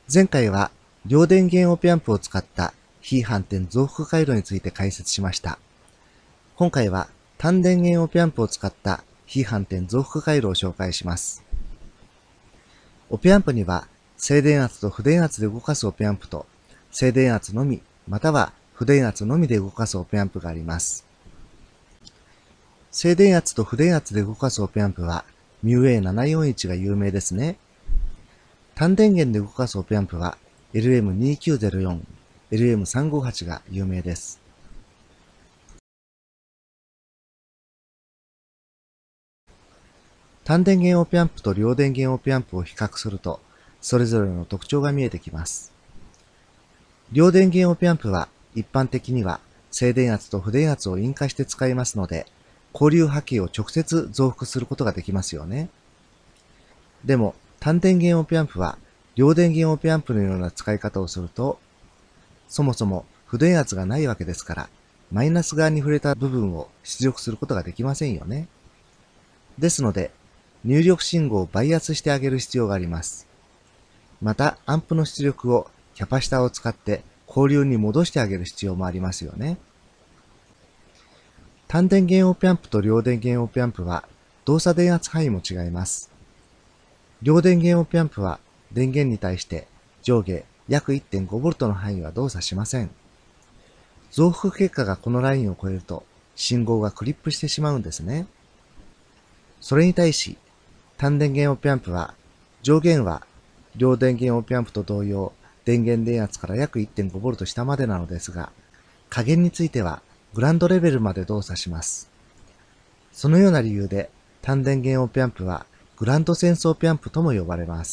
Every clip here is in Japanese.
前回は両電源オペアンプを使った非反転増幅回路について解説しました。今回は単電源オペアンプを使った非反転増幅回路を紹介します。オペアンプには正電圧と負電圧で動かすオペアンプと正電圧のみまたは負電圧のみで動かすオペアンプがあります。正電圧と負電圧で動かすオペアンプは μA741 が有名ですね。単電源で動かすオペアンプは LM2904、LM358 が有名です。単電源オペアンプと両電源オペアンプを比較すると、それぞれの特徴が見えてきます。両電源オペアンプは一般的には正電圧と負電圧を引火して使いますので、交流波形を直接増幅することができますよね。でも、単電源オペアンプは両電源オペアンプのような使い方をすると、そもそも負電圧がないわけですから、マイナス側に触れた部分を出力することができませんよね。ですので、入力信号をバイアスしてあげる必要があります。また、アンプの出力をキャパシタを使って交流に戻してあげる必要もありますよね。単電源オペアンプと両電源オペアンプは動作電圧範囲も違います。両電源オペアンプは電源に対して上下約 1.5V の範囲は動作しません。増幅結果がこのラインを超えると信号がクリップしてしまうんですね。それに対し単電源オペアンプは上限は両電源オペアンプと同様電源電圧から約 1.5V 下までなのですが、下限についてはグランドレベルまで動作します。そのような理由で単電源オペアンプはグランドセンスオペアンプとも呼ばれます。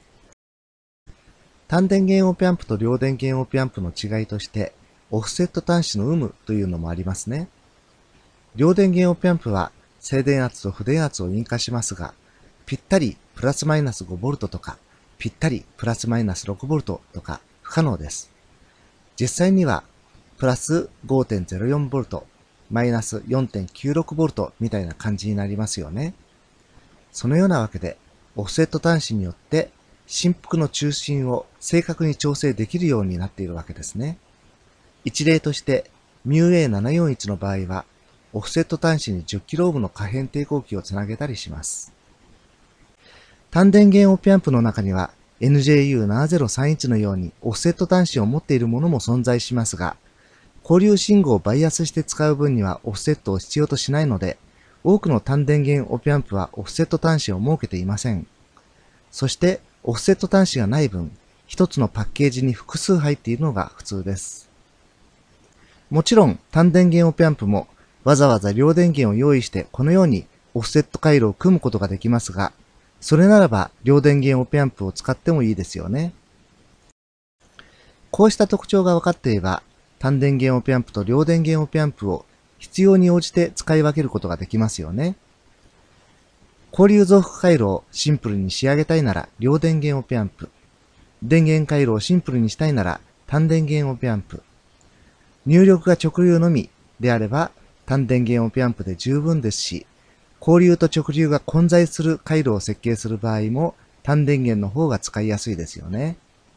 単電源オペアンプと両電源オペアンプの違いとしてオフセット端子の有無というのもありますね。両電源オペアンプは正電圧と負電圧を引火しますが、ぴったりプラスマイナス 5V とか、ぴったりプラスマイナス 6V とか不可能です。実際にはプラス 5.04V、マイナス 4.96V みたいな感じになりますよね。そのようなわけで、オフセット端子によって振幅の中心を正確に調整できるようになっているわけですね。一例として、μA741 の場合は、オフセット端子に 10kΩの可変抵抗器をつなげたりします。単電源オペアンプの中には NJU7031 のようにオフセット端子を持っているものも存在しますが、交流信号をバイアスして使う分にはオフセットを必要としないので、多くの単電源オペアンプはオフセット端子を設けていません。そして、オフセット端子がない分、一つのパッケージに複数入っているのが普通です。もちろん、単電源オペアンプもわざわざ両電源を用意してこのようにオフセット回路を組むことができますが、それならば両電源オペアンプを使ってもいいですよね。こうした特徴が分かっていれば、単電源オペアンプと両電源オペアンプを必要に応じて使い分けることができますよね。交流増幅回路をシンプルに仕上げたいなら両電源オペアンプ。電源回路をシンプルにしたいなら単電源オペアンプ。入力が直流のみであれば単電源オペアンプで十分ですし、交流と直流が混在する回路を設計する場合も単電源の方が使いやすいですよね。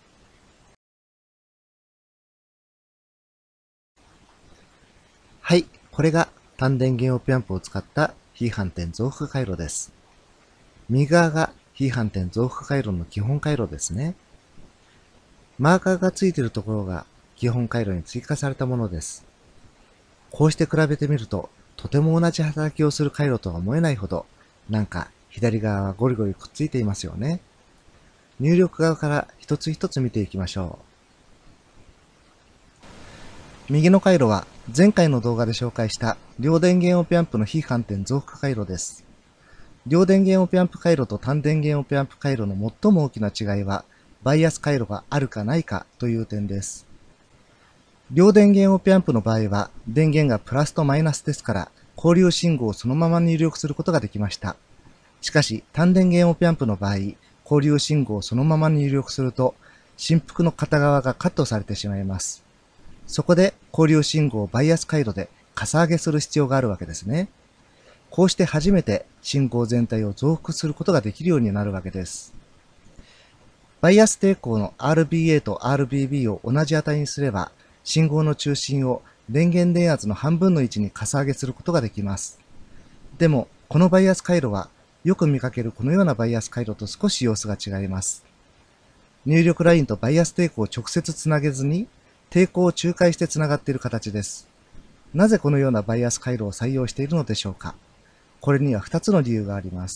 はい、これが単電源オペアンプを使った非反転増幅回路です。右側が非反転増幅回路の基本回路ですね。マーカーがついているところが基本回路に追加されたものです。こうして比べてみると、とても同じ働きをする回路とは思えないほど、なんか左側はゴリゴリくっついていますよね。入力側から一つ一つ見ていきましょう。右の回路は前回の動画で紹介した両電源オペアンプの非反転増幅回路です。両電源オペアンプ回路と単電源オペアンプ回路の最も大きな違いは、バイアス回路があるかないかという点です。両電源オペアンプの場合は、電源がプラスとマイナスですから、交流信号をそのまま入力することができました。しかし、単電源オペアンプの場合、交流信号をそのまま入力すると、振幅の片側がカットされてしまいます。そこで、交流信号をバイアス回路でかさ上げする必要があるわけですね。こうして初めて信号全体を増幅することができるようになるわけです。 バイアス抵抗の RBA と RBB を同じ値にすれば、信号の中心を電源電圧の半分の位置にかさ上げすることができます。でも、このバイアス回路は、よく見かけるこのようなバイアス回路と少し様子が違います。入力ラインとバイアス抵抗を直接つなげずに、抵抗を仲介してつながっている形です。なぜこのようなバイアス回路を採用しているのでしょうか。これには2つの理由があります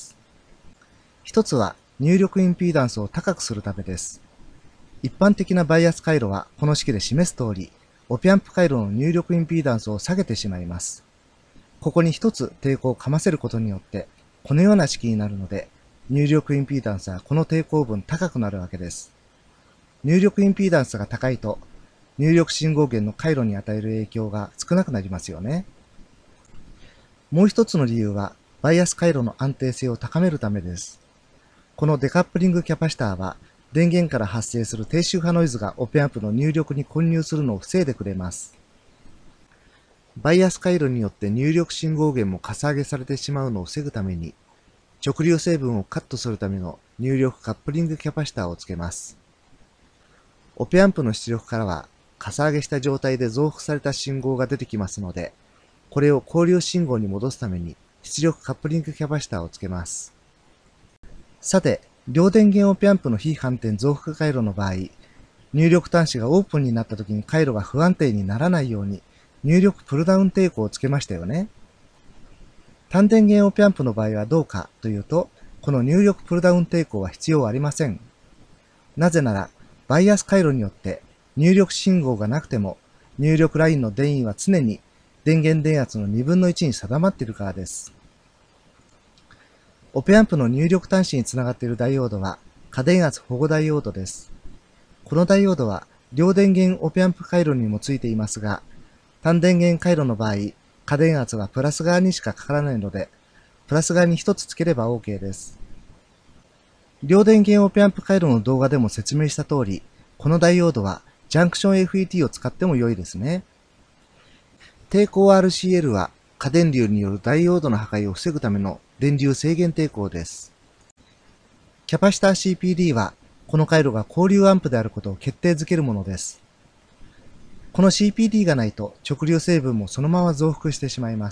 。1つは入力インピーダンスを高くするためです。一般的なバイアス回路はこの式で示す通り、オピアンプ回路の入力インピーダンスを下げてしまいます。ここに1つ抵抗をかませることによって、このような式になるので、入力インピーダンスはこの抵抗分高くなるわけです。入力インピーダンスが高いと、入力信号源の回路に与える影響が少なくなりますよね。もう一つの理由は、バイアス回路の安定性を高めるためです。このデカップリングキャパシターは、電源から発生する低周波ノイズがオペアンプの入力に混入するのを防いでくれます。バイアス回路によって入力信号源もかさ上げされてしまうのを防ぐために、直流成分をカットするための入力カップリングキャパシターをつけます。オペアンプの出力からは、かさ上げした状態で増幅された信号が出てきますので、これを交流信号に戻すために出力カップリングキャパシターをつけます。さて、両電源オペアンプの非反転増幅回路の場合、入力端子がオープンになった時に回路が不安定にならないように入力プルダウン抵抗をつけましたよね。単電源オペアンプの場合はどうかというと、この入力プルダウン抵抗は必要ありません。なぜなら、バイアス回路によって入力信号がなくても入力ラインの電位は常に電源電圧の2分の1に定まっているからです。オペアンプの入力端子につながっているダイオードは過電圧保護ダイオードです。このダイオードは両電源オペアンプ回路にもついていますが、単電源回路の場合、過電圧はプラス側にしかかからないので、プラス側に1つつければ OK です。両電源オペアンプ回路の動画でも説明した通り、このダイオードはジャンクション FET を使っても良いですね。抵抗 RCL は過電流によるダイオードの破壊を防ぐための電流制限抵抗です。キャパシター CPD はこの回路が交流アンプであることを決定づけるものです。この CPD がないと直流成分もそのまま増幅してしまいます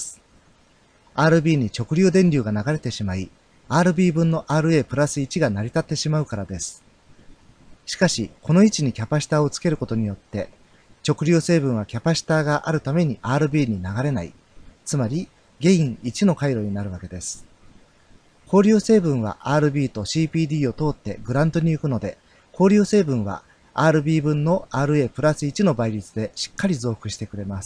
。RB に直流電流が流れてしまい、RB 分の RA プラス1が成り立ってしまうからです。しかし、この位置にキャパシターをつけることによって、直流成分はキャパシターがあるために RB に流れない。つまり、ゲイン1の回路になるわけです。交流成分は RB と CPD を通ってグラントに行くので、交流成分は RB 分の RA プラス1の倍率でしっかり増幅してくれます。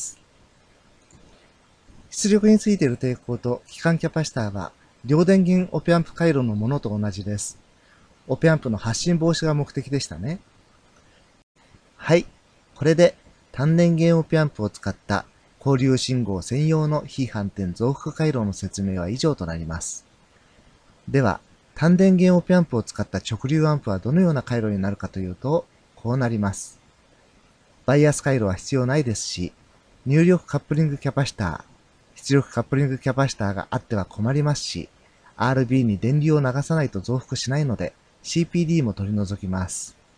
出力についている抵抗と基幹キャパシターは、両電源オペアンプ回路のものと同じです。オペアンプの発信防止が目的でしたね。はい。これで単電源オペアンプを使った交流信号専用の非反転増幅回路の説明は以上となります。では、単電源オペアンプを使った直流アンプはどのような回路になるかというと、こうなります。バイアス回路は必要ないですし、入力カップリングキャパシター、出力カップリングキャパシターがあっては困りますし、RB に電流を流さないと増幅しないので、CPD も取り除きます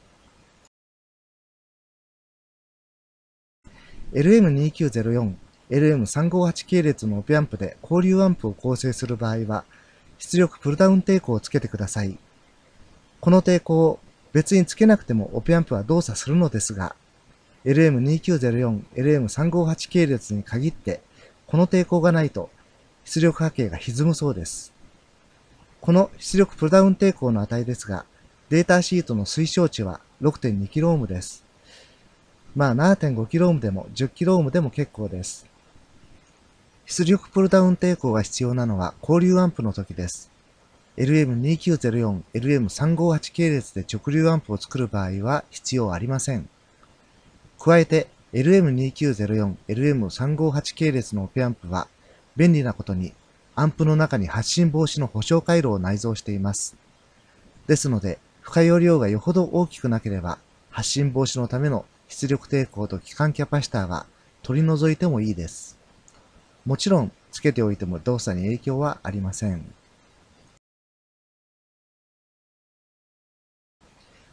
。LM2904、LM358 系列のオペアンプで交流アンプを構成する場合は、出力プルダウン抵抗をつけてください。この抵抗を別につけなくてもオペアンプは動作するのですが、LM2904、LM358 系列に限って、この抵抗がないと出力波形が歪むそうです。この出力プルダウン抵抗の値ですが、データシートの推奨値は 6.2kΩ です。まあ 7.5kΩ でも 10kΩ でも結構です。出力プルダウン抵抗が必要なのは交流アンプの時です。LM2904、LM358 系列で直流アンプを作る場合は必要ありません。加えて LM2904、LM358 系列のオペアンプは便利なことにアンプの中に発信防止の保証回路を内蔵しています。ですので、負荷容量がよほど大きくなければ発信防止のための出力抵抗と基幹キャパシターは取り除いてもいいです。もちろん、つけておいても動作に影響はありません。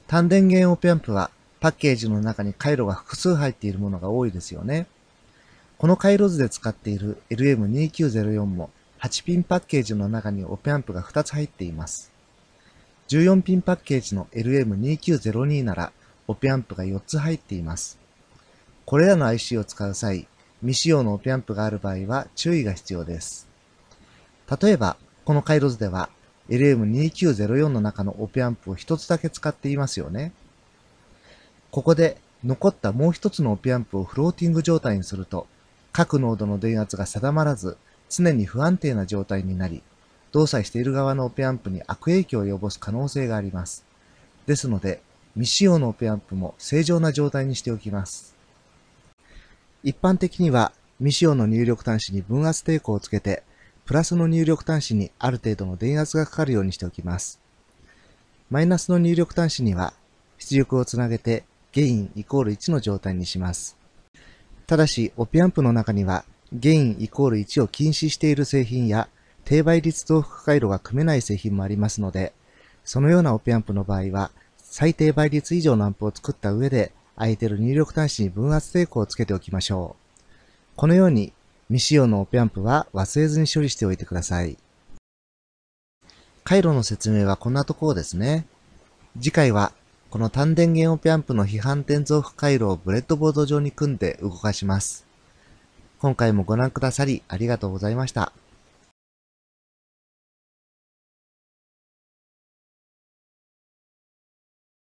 単電源オペアンプはパッケージの中に回路が複数入っているものが多いですよね。この回路図で使っている LM2904 も8ピンパッケージの中にオペアンプが2つ入っています。14ピンパッケージの LM2902 ならオペアンプが4つ入っています。これらの IC を使う際、未使用のオペアンプがある場合は注意が必要です。例えば、この回路図では LM2904 の中のオペアンプを1つだけ使っていますよね。ここで残ったもう1つのオペアンプをフローティング状態にすると、各ノードの電圧が定まらず、常に不安定な状態になり、動作している側のオペアンプに悪影響を及ぼす可能性があります。ですので、未使用のオペアンプも正常な状態にしておきます。一般的には、未使用の入力端子に分圧抵抗をつけて、プラスの入力端子にある程度の電圧がかかるようにしておきます。マイナスの入力端子には、出力をつなげてゲインイコール1の状態にします。ただし、オペアンプの中には、ゲインイコール1を禁止している製品や、低倍率増幅回路が組めない製品もありますので、そのようなオペアンプの場合は、最低倍率以上のアンプを作った上で、空いている入力端子に分圧抵抗をつけておきましょう。このように、未使用のオペアンプは忘れずに処理しておいてください。回路の説明はこんなところですね。次回は、この単電源オペアンプの非反転増幅回路をブレッドボード上に組んで動かします。今回もご覧くださりありがとうございました。